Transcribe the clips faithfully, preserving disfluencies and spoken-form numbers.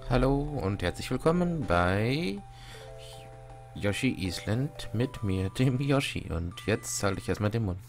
Hallo und herzlich willkommen bei Yoshi Island mit mir, dem Yoshi. Und jetzt halte ich erstmal den Mund.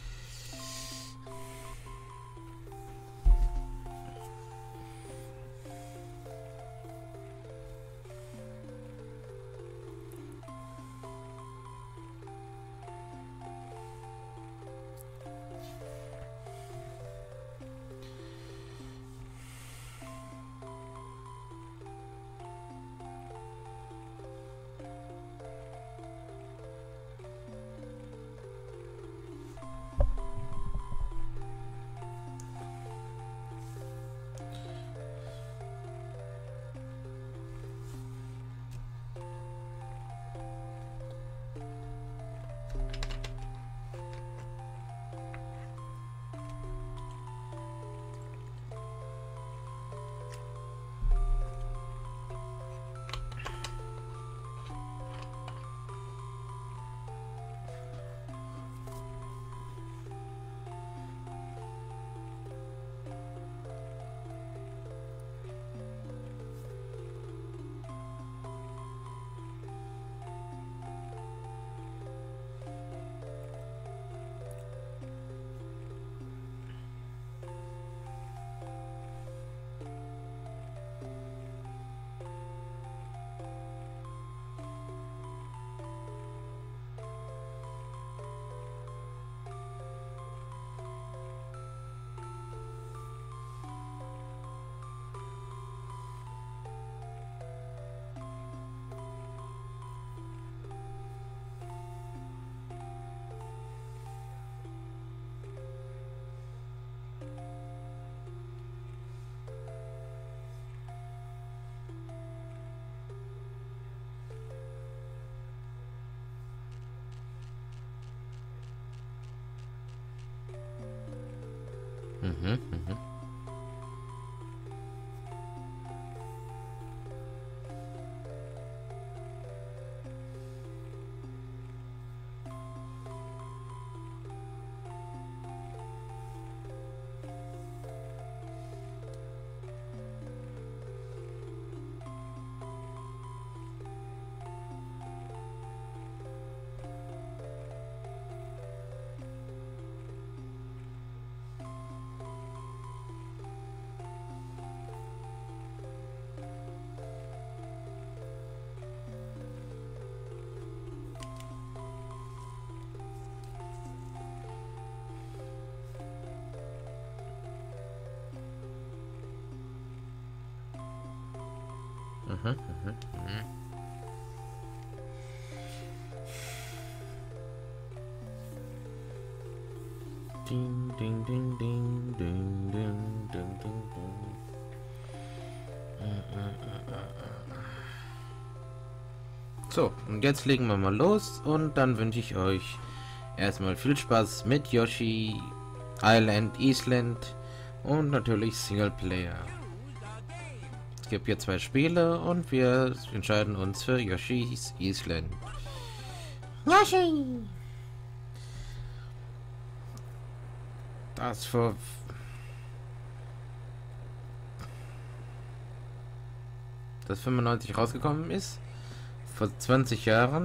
Mhm, mhm. Mhm, mhm, mhm. Ding, ding, ding, ding, ding, ding, ding, ding, ding. So, und jetzt legen wir mal los und dann wünsche ich euch erstmal viel Spaß mit Yoshi Island, Island und natürlich Singleplayer. Es gibt hier zwei Spiele und wir entscheiden uns für Yoshi's Island. Yoshi! Das vor... das fünfundneunzig rausgekommen ist. Vor zwanzig Jahren.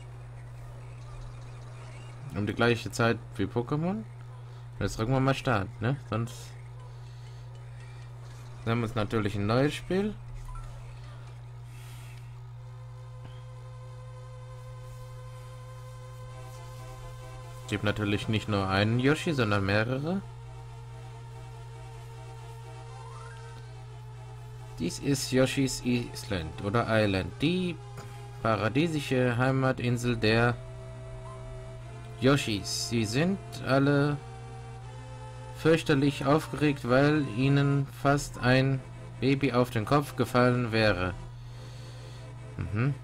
Um die gleiche Zeit wie Pokémon. Jetzt drücken wir mal Start, ne? Sonst... Dann haben wir uns natürlich ein neues Spiel. Es gibt natürlich nicht nur einen Yoshi, sondern mehrere. Dies ist Yoshi's Island oder Island, die paradiesische Heimatinsel der Yoshis. Sie sind alle fürchterlich aufgeregt, weil ihnen fast ein Baby auf den Kopf gefallen wäre. Mhm.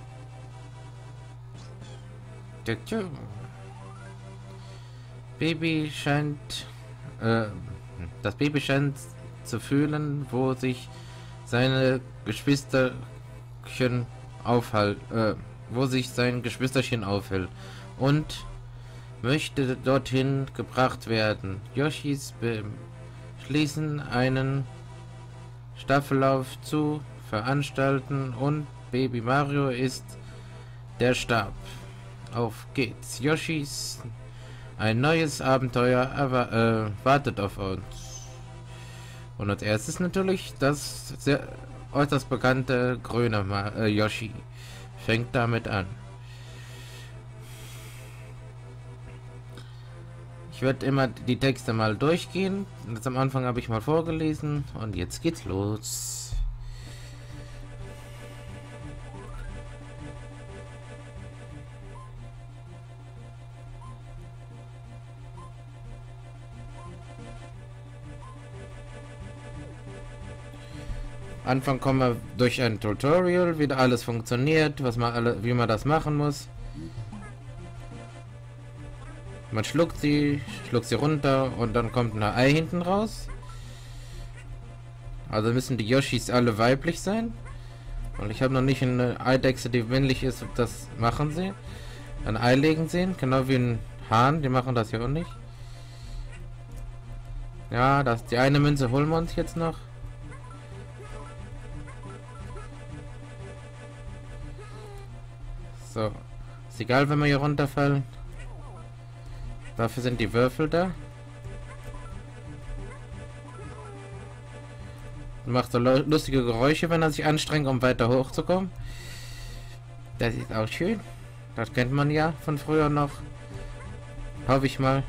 Baby scheint... Äh, das Baby scheint zu fühlen, wo sich seine Geschwisterchen aufhält, äh, wo sich sein Geschwisterchen aufhält und möchte dorthin gebracht werden. Yoshis beschließen, einen Staffellauf zu veranstalten und Baby Mario ist der Stab. Auf geht's. Yoshis ein neues Abenteuer aber äh, wartet auf uns. Und als erstes natürlich das sehr äußerst bekannte grüne Ma äh, Yoshi. Fängt damit an. Ich werde immer die Texte mal durchgehen. Jetzt am Anfang habe ich mal vorgelesen und jetzt geht's los. Anfang kommen wir durch ein Tutorial, wie da alles funktioniert, was man alle, wie man das machen muss. Man schluckt sie, schluckt sie runter und dann kommt ein Ei hinten raus. Also müssen die Yoshis alle weiblich sein. Und ich habe noch nicht eine Eidechse, die männlich ist, das machen sie. Ein Ei legen sehen, genau wie ein Hahn, die machen das ja auch nicht. Ja, das die eine Münze holen wir uns jetzt noch. So, ist egal, wenn wir hier runterfallen. Dafür sind die Würfel da. Macht so lustige Geräusche, wenn er sich anstrengt, um weiter hochzukommen. Das ist auch schön. Das kennt man ja von früher noch. Hoffe ich mal.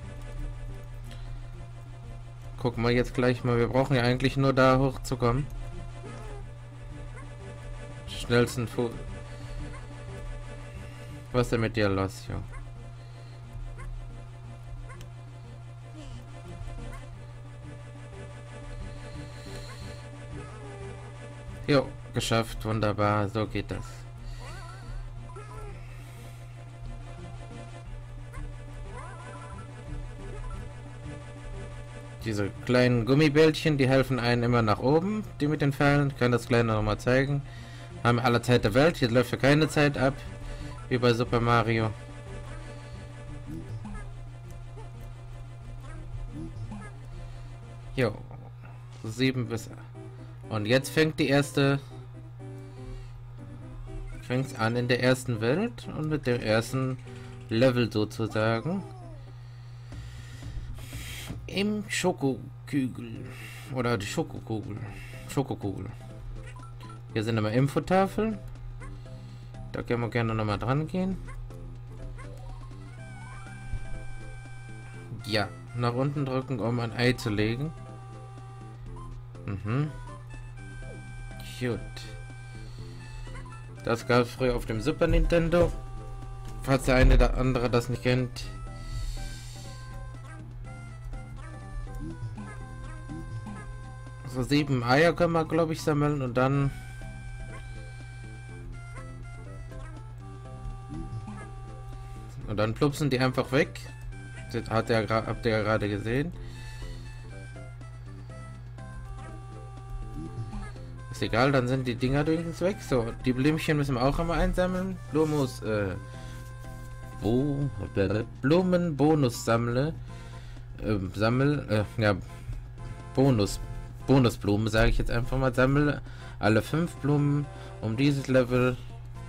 Gucken wir jetzt gleich mal. Wir brauchen ja eigentlich nur da hochzukommen. Schnellsten Fuß. Was ist denn mit dir los, jo? Jo, geschafft, wunderbar, so geht das. Diese kleinen Gummibällchen, die helfen einen immer nach oben, die mit den Pfeilen. Ich kann das kleine noch mal zeigen. Haben alle Zeit der Welt, hier läuft ja keine Zeit ab. Wie bei Super Mario. Jo. Sieben bis. Und jetzt fängt die erste. Fängt an in der ersten Welt und mit dem ersten Level sozusagen. Im Schokokügel. Oder die Schokokugel. Schokokugel. Hier sind immer Infotafeln. Da können wir gerne noch mal dran gehen. Ja, nach unten drücken, um ein Ei zu legen. Mhm. Gut. Das gab es früher auf dem Super Nintendo. Falls der eine oder andere das nicht kennt. So sieben Eier können wir, glaube ich, sammeln und dann und dann plupsen die einfach weg. Das hat der, habt ihr ja gerade gesehen. Ist egal, dann sind die Dinger übrigens weg. So, die Blümchen müssen wir auch immer einsammeln. Blumus, äh, Bo, Blumenbonus sammle, äh, sammel, äh, ja, Bonus, Bonusblumen, sage ich jetzt einfach mal, sammle alle fünf Blumen um dieses Level.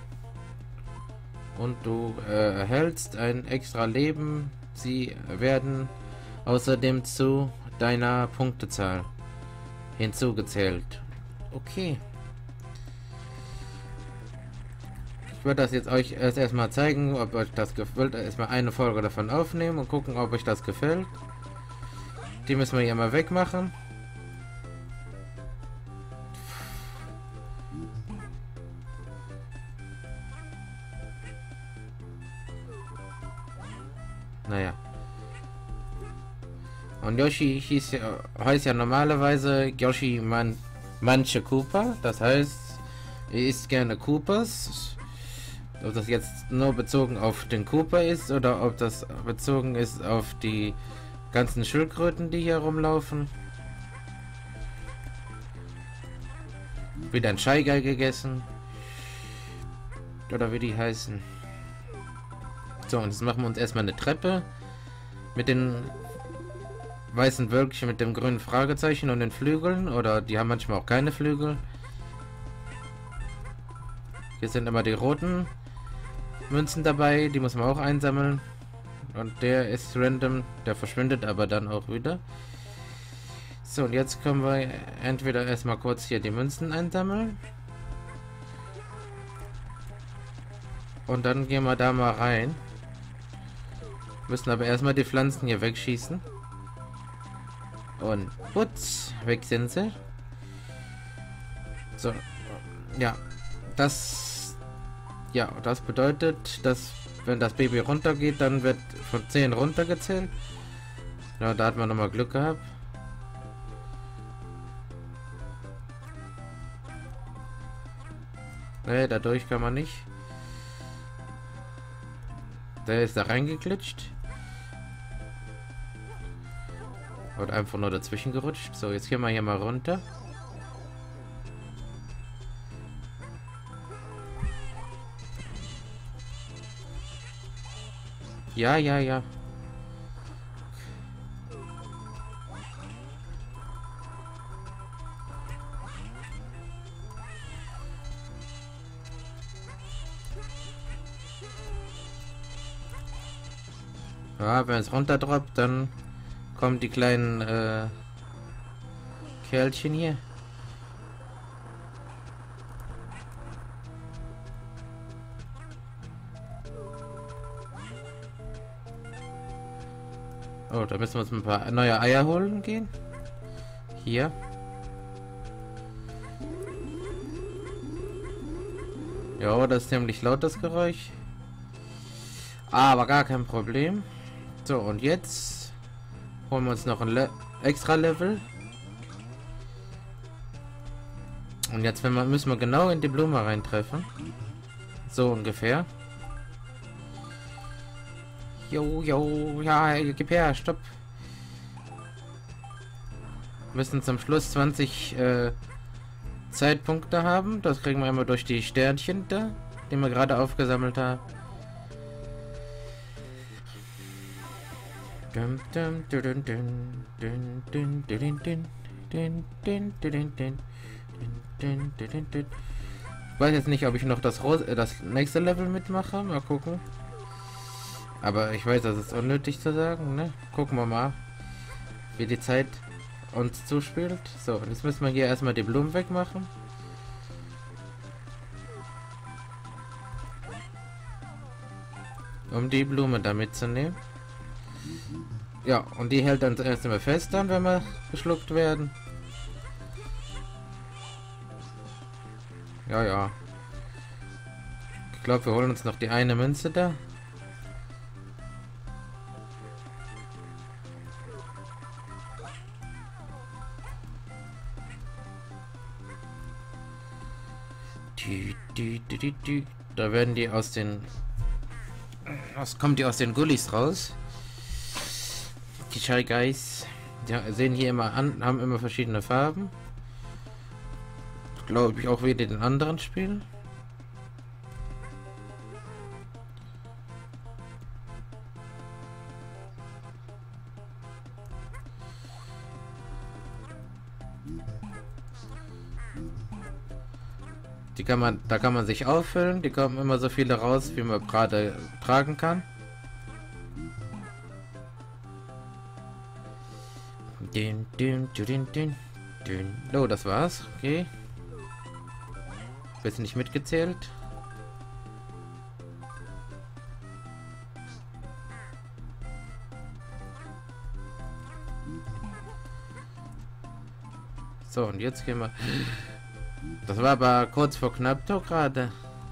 Und du äh, erhältst ein extra Leben. Sie werden außerdem zu deiner Punktezahl hinzugezählt. Okay. Ich würde das jetzt euch erst erstmal zeigen, ob euch das gefällt. Erstmal eine Folge davon aufnehmen und gucken, ob euch das gefällt. Die müssen wir hier mal wegmachen. Naja. Und Yoshi hieß ja, heißt ja normalerweise Yoshi Man, Manche Koopa. Das heißt, er isst gerne Koopas. Ob das jetzt nur bezogen auf den Koopa ist oder ob das bezogen ist auf die ganzen Schildkröten, die hier rumlaufen. Wieder ein Shy Guy gegessen. Oder wie die heißen. So, und jetzt machen wir uns erstmal eine Treppe mit den weißen Wölkchen mit dem grünen Fragezeichen und den Flügeln. Oder die haben manchmal auch keine Flügel. Hier sind immer die roten Münzen dabei, die muss man auch einsammeln. Und der ist random, der verschwindet aber dann auch wieder. So, und jetzt können wir entweder erstmal kurz hier die Münzen einsammeln. Und dann gehen wir da mal rein. Müssen aber erstmal die Pflanzen hier wegschießen. Und putz, weg sind sie. So, ja, das, ja, das bedeutet, dass wenn das Baby runtergeht, dann wird von zehn runtergezählt. Ja, da hat man nochmal Glück gehabt. Ne, dadurch kann man nicht. Der ist da reingeglitscht. Und einfach nur dazwischen gerutscht. So, jetzt gehen wir hier mal runter. Ja, ja, ja. Ja, wenn es runterdroppt, dann kommen die kleinen äh, Kerlchen hier. Oh, da müssen wir uns ein paar neue Eier holen gehen. Hier. Ja, das ist ziemlich laut, das Geräusch. Aber gar kein Problem. So, und jetzt holen wir uns noch ein Le extra Level. Und jetzt wenn wir, müssen wir genau in die Blume reintreffen. So ungefähr. Jo, jo, ja, gib her, stopp. Wir müssen zum Schluss zwanzig äh, Zeitpunkte haben. Das kriegen wir immer durch die Sternchen da, die wir gerade aufgesammelt haben. Ich weiß jetzt nicht, ob ich noch das, Rose, das nächste Level mitmache. Mal gucken. Aber ich weiß, das ist unnötig zu sagen, ne? Gucken wir mal, wie die Zeit uns zuspielt. So, und jetzt müssen wir hier erstmal die Blumen wegmachen. Um die Blume da mitzunehmen. Ja, und die hält dann erst einmal fest dann, wenn wir geschluckt werden. Ja, ja. Ich glaube, wir holen uns noch die eine Münze da. Da werden die aus den... Was kommt die aus den Gullis raus? Die Shy Guys. Ja, sehen hier immer an, haben immer verschiedene Farben. Glaube ich auch wie in den anderen Spielen. Die kann man, da kann man sich auffüllen. Die kommen immer so viele raus, wie man gerade tragen kann. Den, den, den, den, den. Oh, das war's. Okay. Wird nicht mitgezählt. So, und jetzt gehen wir... Das war aber kurz vor knapp doch gerade.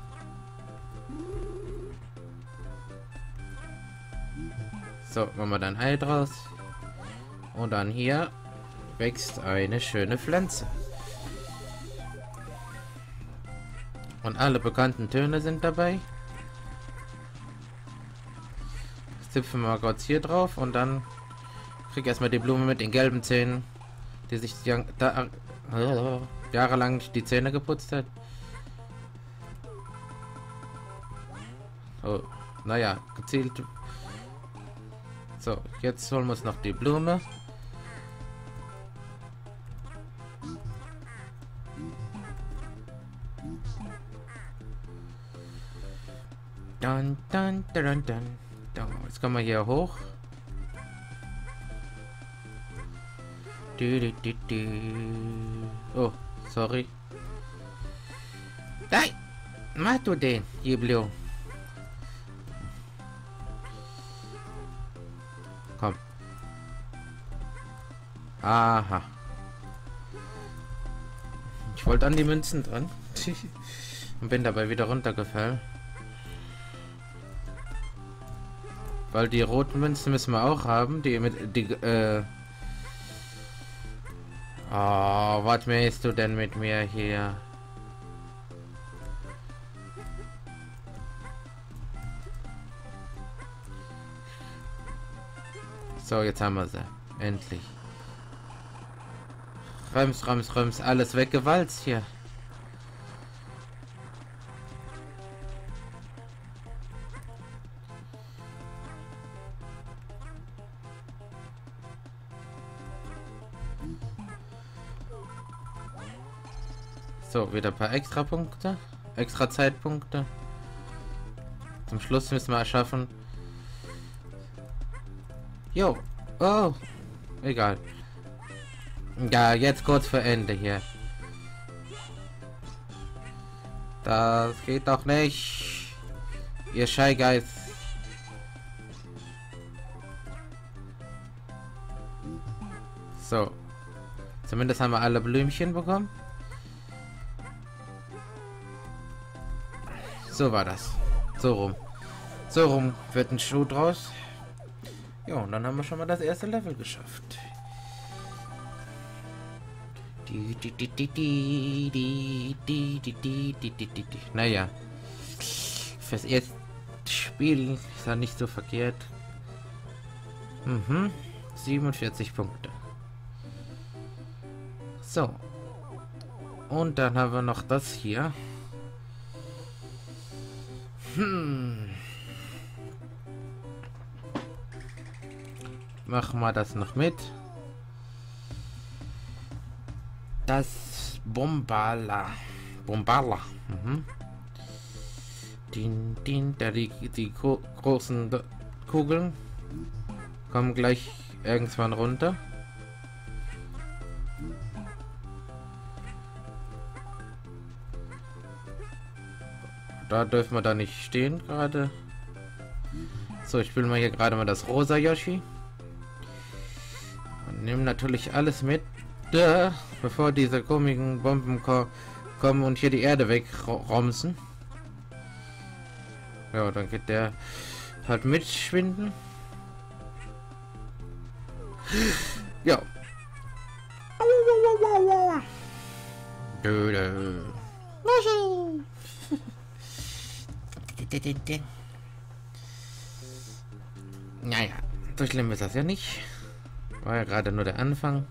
So, machen wir dann Ei draus. Und dann hier wächst eine schöne Pflanze. Und alle bekannten Töne sind dabei. Jetzt zipfen wir mal kurz hier drauf und dann krieg erstmal die Blume mit den gelben Zähnen, die sich da äh, jahrelang die Zähne geputzt hat. Oh, naja, gezielt. So, jetzt holen wir uns noch die Blume. Dann, dann, dann, dann. So, jetzt kommen wir hier hoch. Du, du, du, du. Oh, sorry. Nein! Mach du den, Jiblio. Komm. Aha. Ich wollte an die Münzen dran. Und bin dabei wieder runtergefallen. Weil die roten Münzen müssen wir auch haben. Die mit... Die, äh... Oh, was mähst du denn mit mir hier? So, jetzt haben wir sie. Endlich. Röms, Röms, Röms, alles weggewalzt hier. So, wieder ein paar extra Punkte. Extra Zeitpunkte. Zum Schluss müssen wir erschaffen. Jo. Oh. Egal. Ja, jetzt kurz vor Ende hier. Das geht doch nicht. Ihr Scheigeist. So. Zumindest haben wir alle Blümchen bekommen. So war das. So rum. So rum wird ein Schuh draus. Ja, und dann haben wir schon mal das erste Level geschafft. Die, die, die, die, die, die, die, die, die, die, die, die. Naja. Fürs erste Spiel ist ja nicht so verkehrt. Mhm. siebenundvierzig Punkte. So. Und dann haben wir noch das hier. Hm. Machen wir das noch mit. Das Bombala. Bombala. Mhm. Din, din, da die, die gro großen Kugeln kommen gleich irgendwann runter. Da dürfen wir da nicht stehen gerade. So, ich spiele mal hier gerade mal das rosa Yoshi. Und nehme natürlich alles mit, äh, bevor diese komischen Bomben ko kommen und hier die Erde wegromsen. Ja, dann geht der halt mitschwinden. Ja. Dö, dö. Naja, so schlimm ist das ja nicht. War ja gerade nur der Anfang.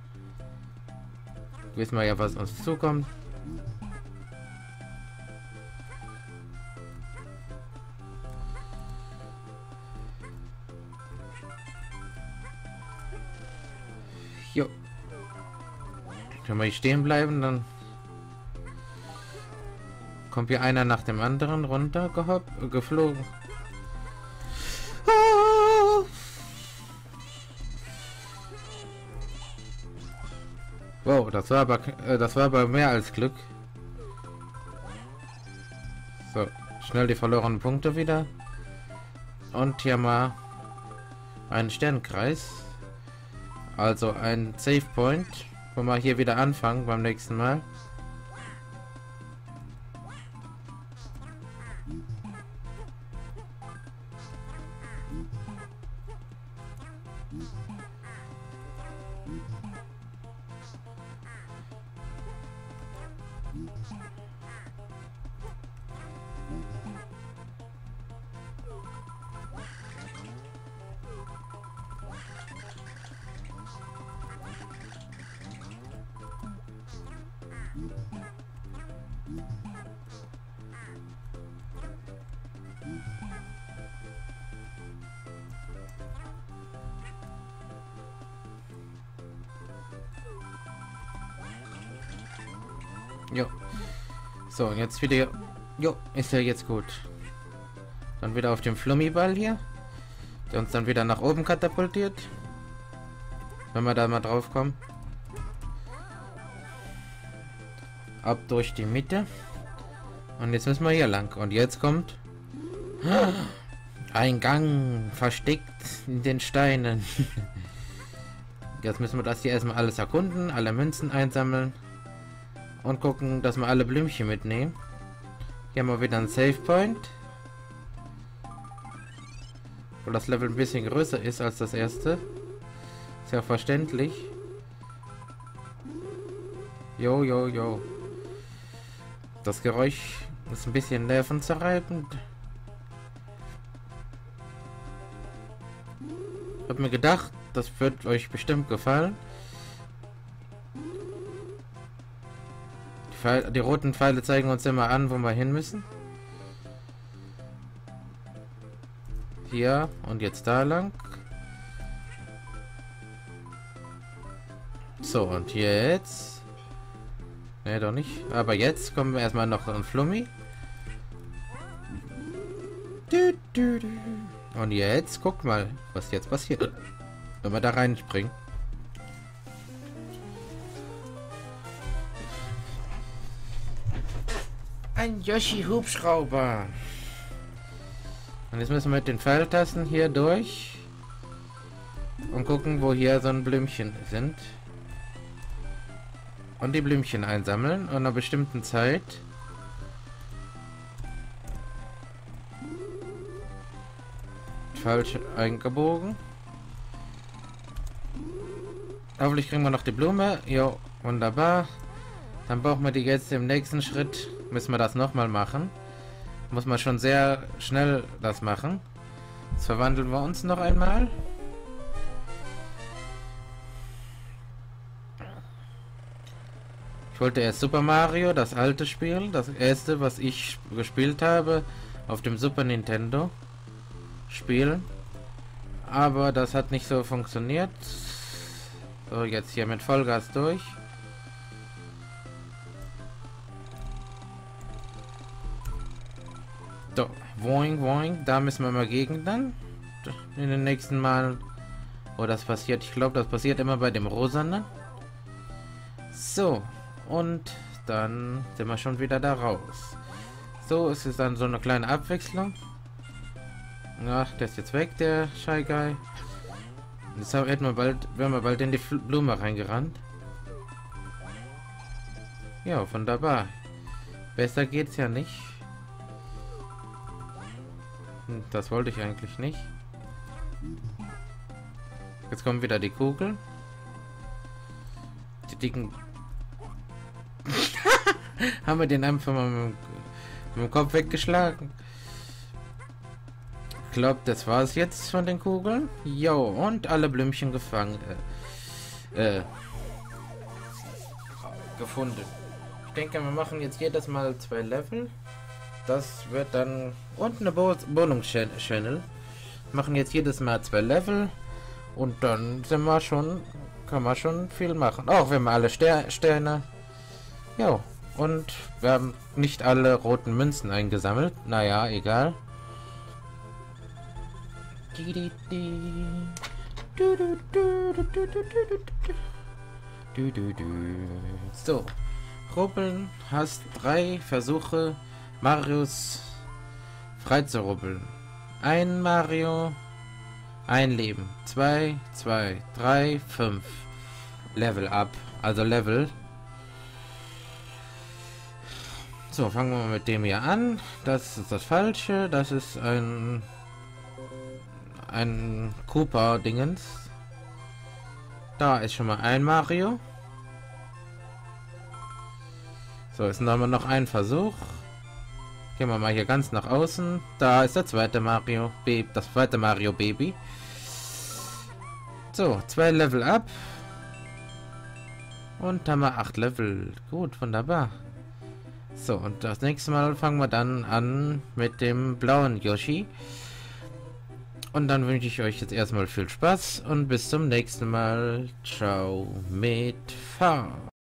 Wissen wir ja, was uns zukommt. Jo. Wenn wir hier stehen bleiben, dann kommt hier einer nach dem anderen runter gehoppt, geflogen. Ah! Wow, das war aber äh, das war aber mehr als Glück. So, schnell die verlorenen Punkte wieder. Und hier mal einen Sternkreis. Also ein Save Point, wo wir hier wieder anfangen beim nächsten Mal. Jo. So, jetzt wieder. Jo, ist ja jetzt gut. Dann wieder auf dem Flummiball hier, der uns dann wieder nach oben katapultiert. Wenn wir da mal drauf kommen. Ab durch die Mitte. Und jetzt müssen wir hier lang. Und jetzt kommt ein Gang versteckt in den Steinen. Jetzt müssen wir das hier erstmal alles erkunden, alle Münzen einsammeln und gucken, dass wir alle Blümchen mitnehmen. Hier haben wir wieder einen Save Point, weil das Level ein bisschen größer ist als das erste. Ist ja verständlich. Jo, jo, jo. Das Geräusch ist ein bisschen nervenzerreibend. Hab mir gedacht, das wird euch bestimmt gefallen. Die, Pfeil, die roten Pfeile zeigen uns immer an, wo wir hin müssen. Hier und jetzt da lang. So, und jetzt... Ne, doch nicht. Aber jetzt kommen wir erstmal noch an Flummi. Du, du, du. Und jetzt, guck mal, was jetzt passiert, wenn wir da reinspringen. Ein Yoshi-Hubschrauber. Und jetzt müssen wir mit den Pfeiltasten hier durch und gucken, wo hier so ein Blümchen sind. Und die Blümchen einsammeln und einer bestimmten Zeit. Falsch eingebogen. Hoffentlich kriegen wir noch die Blume. Jo, wunderbar. Dann brauchen wir die jetzt im nächsten Schritt. Müssen wir das nochmal machen. Muss man schon sehr schnell das machen. Jetzt verwandeln wir uns noch einmal. Ich wollte erst Super Mario, das alte Spiel, das erste, was ich gespielt habe, auf dem Super Nintendo spielen. Aber das hat nicht so funktioniert. So, jetzt hier mit Vollgas durch. So, woing, woing, da müssen wir mal gegen dann. In den nächsten Mal, wo das passiert. Ich glaube, das passiert immer bei dem Rosanen. So, und dann sind wir schon wieder da raus. So, es ist dann so eine kleine Abwechslung. Ach, der ist jetzt weg, der Shy Guy. Jetzt hätten wir bald, wären wir bald in die Blume reingerannt. Ja, wunderbar. Besser geht's ja nicht. Das wollte ich eigentlich nicht. Jetzt kommen wieder die Kugeln. Die dicken... Haben wir den einfach mal mit, mit dem Kopf weggeschlagen. Ich glaube, das war es jetzt von den Kugeln. Jo, und alle Blümchen gefangen. Äh, äh, gefunden. Ich denke, wir machen jetzt jedes Mal zwei Level. Das wird dann... Und eine Bo Wohnungs-Channel. Machen jetzt jedes Mal zwei Level. Und dann sind wir schon... Kann man schon viel machen. Auch wenn wir alle Ster Sterne... Jo. Und wir haben nicht alle roten Münzen eingesammelt. Naja, egal. So. Rubbeln. Hast drei Versuche, Marius freizurubbeln. Ein Mario. Ein Leben. Zwei, zwei, drei, fünf. Level up. Also Level. So, fangen wir mal mit dem hier an. Das ist das Falsche. Das ist ein... Ein Koopa-Dingens. Da ist schon mal ein Mario. So, jetzt haben wir noch einen Versuch. Gehen wir mal hier ganz nach außen. Da ist der zweite Mario. Baby, das zweite Mario Baby. So, zwei Level ab. Und haben wir acht Level. Gut, wunderbar. So, und das nächste Mal fangen wir dann an mit dem blauen Yoshi. Und dann wünsche ich euch jetzt erstmal viel Spaß und bis zum nächsten Mal. Ciao mit V.